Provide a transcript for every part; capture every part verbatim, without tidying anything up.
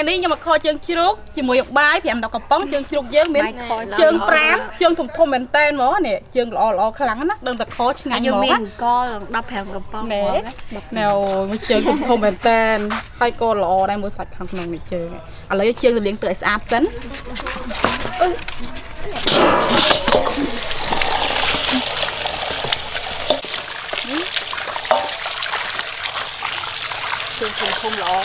នេះខ្ញុំមកខជើងជ្រូកជាមួយបាយប្រាំដបកំប៉ុងជើងជ្រូកយើងមានជើងប្រាំជើងធំធំមែនតែនហ្មងនេះជើងល្អល្អខ្លាំងណាដឹងតែខឆ្ងាញ់ហ្មងមានកដប់ប្រាំកំប៉ុងហ្មងណែមួយជើងធំធំមែនតែនហើយក៏ល្អដែរមើលសាច់ខាងក្នុងនេះជើងឥឡូវជើងទៅលាងទឹកឲ្យស្អាតសិនជើងធំធំល្អ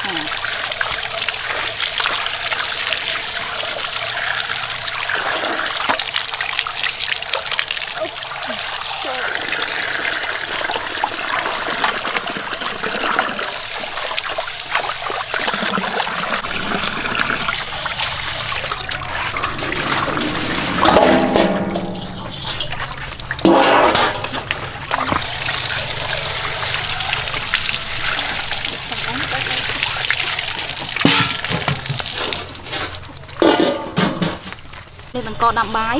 នេះបង្កដាំបាយ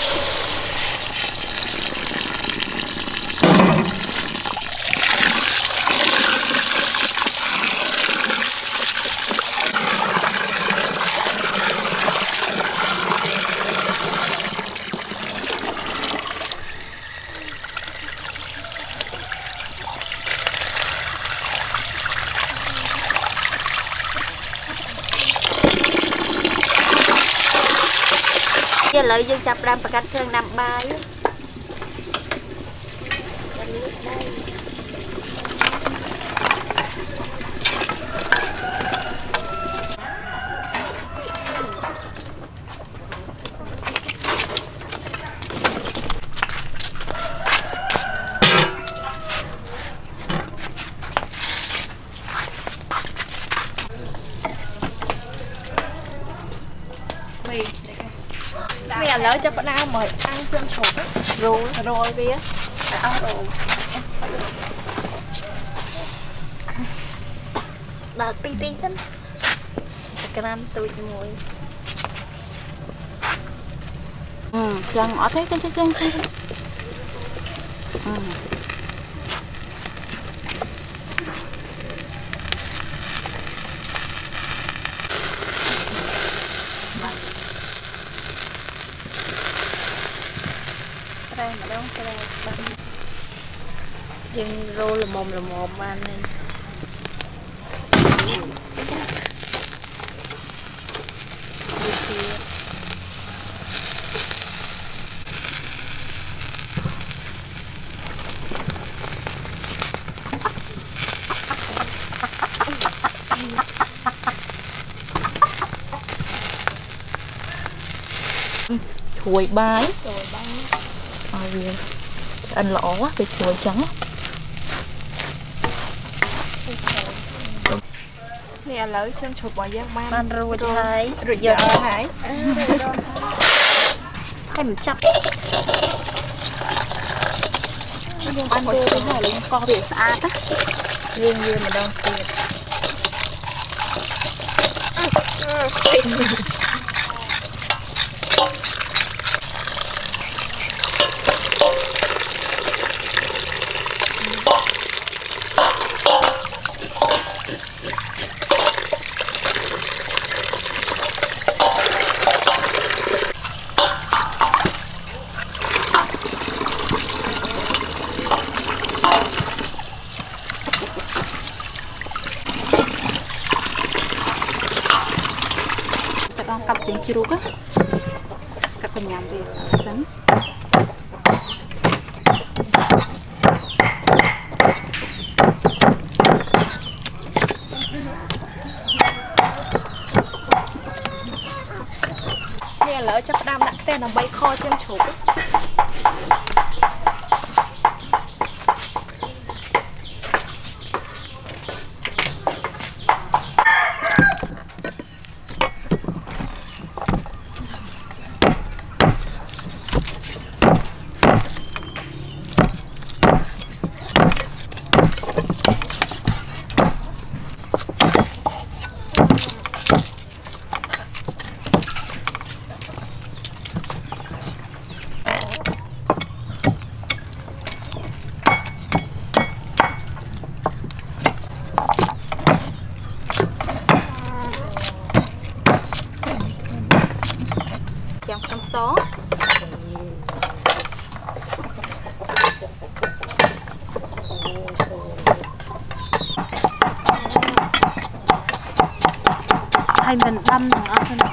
ឥឡូវយើងចាប់ផ្ដើមបង្កាត់គ្រឿងដាំបាយឥឡូវចាប់ផ្ដើមមកអាំងជើងជ្រូករោលរោលវាអស់រោលដល់ពីពីសិនក្រាមទូចមួយអឺចឹងអត់ទេចឹងចឹងចឹងអឺម្ដងត្រែបាំយើងរោលល្មមល្មមបាននេះchuối báiឲ្យវាឆ្អិនល្អទៅជួយចឹងនេះឥឡូវជើងជ្រូករបស់យើងបានបានរួចហើយរួចយកហើយហើយមិនចាប់យើងបានរួចហើយលេងកោះវាស្អាតណាយើងវាម្ដងទៀតកាប់ជើងជ្រូកកាប់ញ៉ាំវាសិននេះឥឡូវចាប់ផ្ដើមដាក់ខ្ទះដើម្បីខជើងជ្រូក chạm trong xó hay mình đâm thằng ở trên này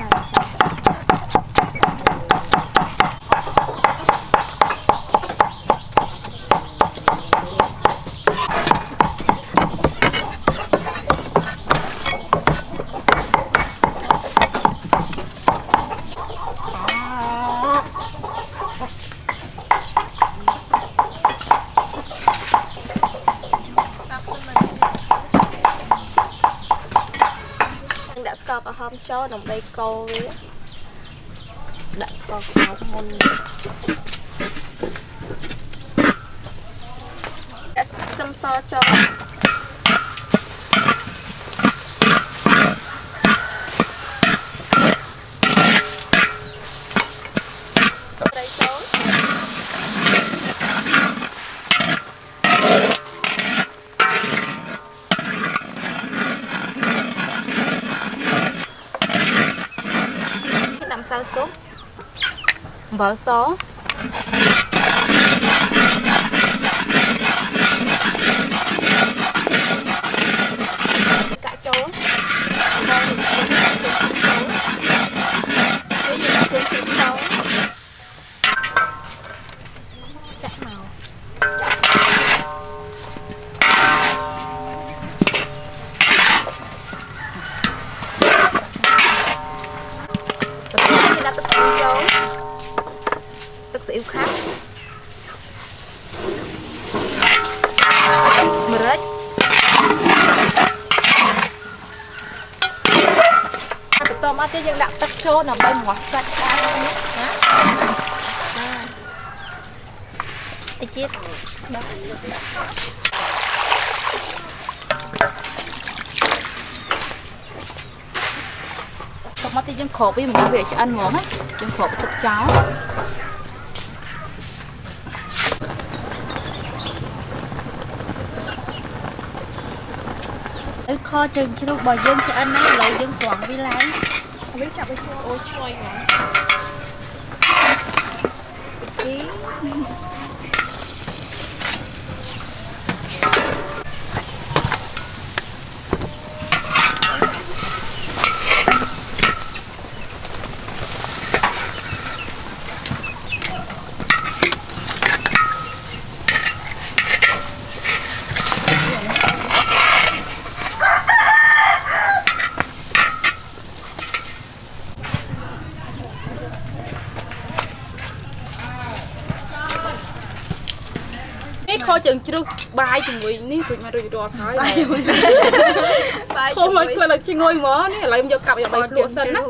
có cả hôm cho đồng đây câu với đặt có sáu môn tâm so cho đây số sao sốt vỡ số cả trốn chắc màu là tức xỉu trấu tức xỉu khác mưa rết tôm ăn thì đặt tắc chô nó bay ngọt sạch cái chết mắt thì chân khổ với một việc cho ăn món á chân khổ với thịt cháo cái kho chừng cho lúc bò dân cho ăn ấy lấy dân xoắn đi lấy không biết chặt với chua ôi chua hả kho chừng chưa bài chừng người ní tụi mà rồi đọt hỏi bài không mà là là ngồi mỏ ní lại giờ cặp giờ bài lụa xanh á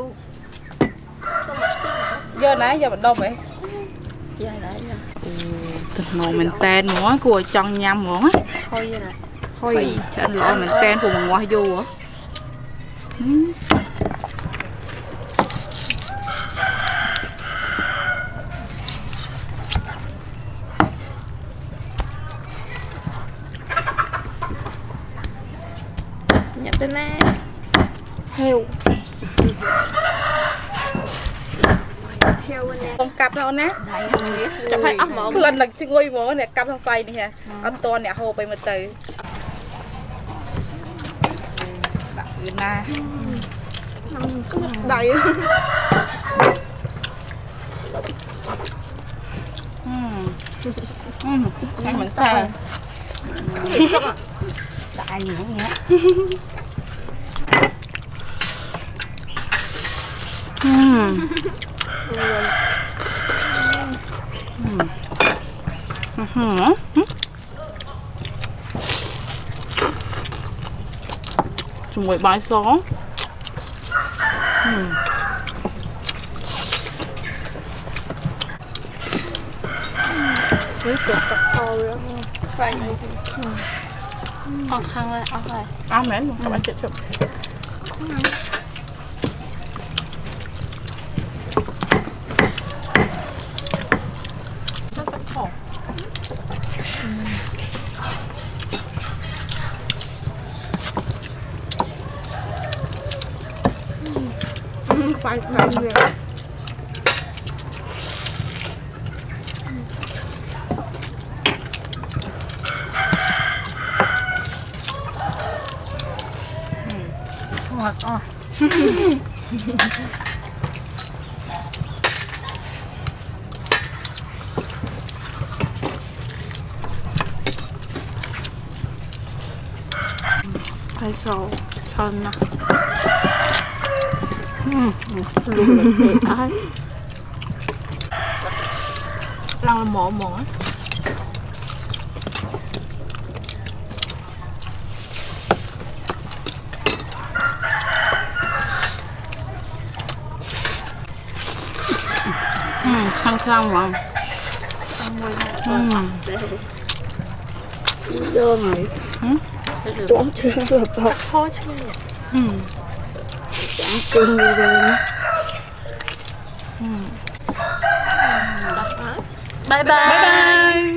giờ nãy giờ mình đâu vậy giờ nãy thịt màu mình tên mỏ của chân nhâm mỏ thôi vậy nè thôi cho anh lọ mình tên của mình ngoài vô hả nhập tên nè heo heo bên nè con cặp đâu nè chọc phải ốc mỏ lần là ngồi mỏ nè cặp thằng say nè ăn to nè hồ bay mà từ na đầy ăn mình ta đại nhiều nhé Ừm. Ừm. Chung với bãi xó. Ừm. Cái cực cực thôi đó. Phải này. ăn khăn rồi ăn rồi Ăn mến luôn, các bạn chết chụp. Phải làm gì ngọt à. Hay sầu thơm nè. Răng là mỏ mỏ. Ừ, khăn khăn mà. Ừ. Chưa rồi. Ừ. Trốn chưa được bọc khó chứ. Ừ. Chẳng cưng rồi rồi. Ừ. Bye bye. Bye bye.